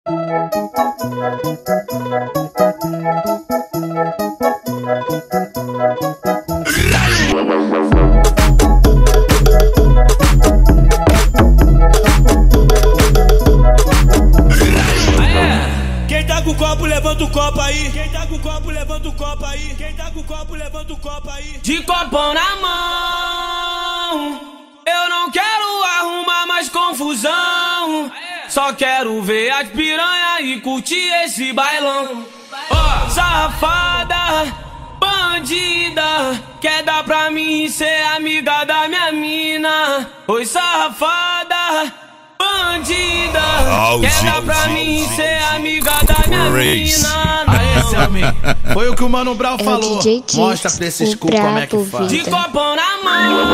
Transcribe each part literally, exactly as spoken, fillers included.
Quem tá com o copo, levanta o copo aí. Quem tá com o copo, levanta o copo aí. Quem tá com o copo, levanta o copo aí. De copão na mão, eu não quero arrumar mais confusão. Só quero ver as piranha e curtir esse bailão. Oh, safada, bandida, quer dar pra mim ser amiga da minha mina. Oi, safada, bandida, quer dar pra mim ser amiga da minha mina. Aê, Selmin, foi o que o Mano Brown É falou. D J Kids, Mostra pra esses cu como é que brabo, faz. De vida. copão na mão,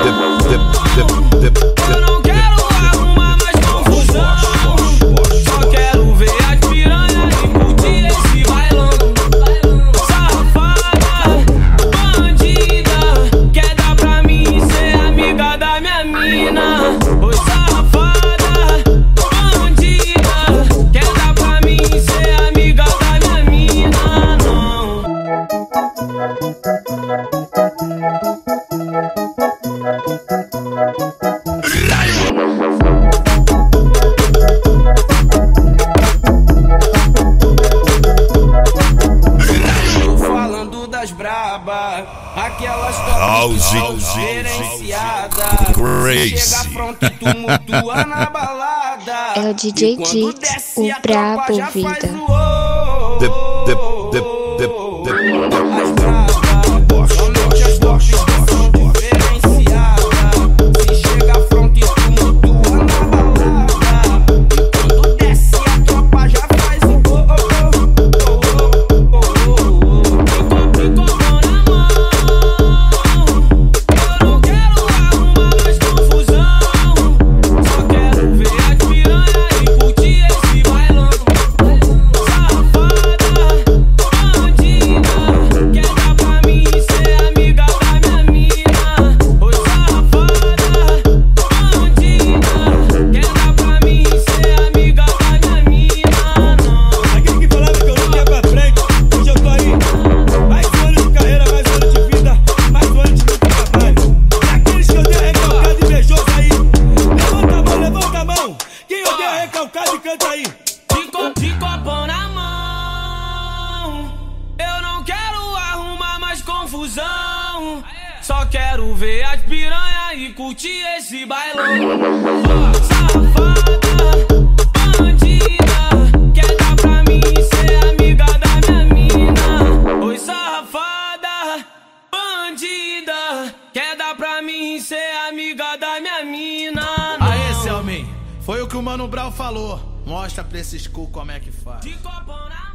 eu não quero arrumar mais confusão. Só quero ver as piranha e curtir esse bailão. Safada, bandida, quer dar pra mim ser amiga da minha mina. Oi, safada, bandida, quer dar pra mim ser amiga da minha mina. Não. Tô falando das braba, aquelas top diferenciadas. Crazy. Chega front e tumultua na balada. É o D J E quando Kids, desce, o a tropa brabo, já faz vida. o oh. Dip, dip, dip, dip, dip, As braba, somente as top que são diferenciadas. Se chega front e tumultua na balada. E quando desce, a tropa já faz o oh, oh, oh, oh, oh, oh. De copão na mão, eu não quero arrumar mais confusão. Só quero ver as piranha e curtir esse bailão. Safada, bandida, quer dar pra mim ser amiga da minha mina. Oi, safada, bandida, quer dar pra mim ser amiga da minha mina. Não. Aquele que falava que eu não ia pra frente, hoje eu tô aí. Mais um ano de carreira, mais um ano de vida, mais um ano de luta e trabalho. E aqueles que eu dei recalcado e beijoso aí, levanta a mão, levanta a mão. Quem eu dei recalcado e canta aí. De, co de copão na mão, eu não quero arrumar mais confusão. Só quero ver as piranha e curtir esse bailão. Safada, bandida, quer dar pra mim ser amiga da minha mina. Oi, safada, bandida, quer dar pra mim ser amiga da minha mina. Aê, Selmin, foi o que o Mano Brown falou. Mostra pra esses cu como é que faz. De copão na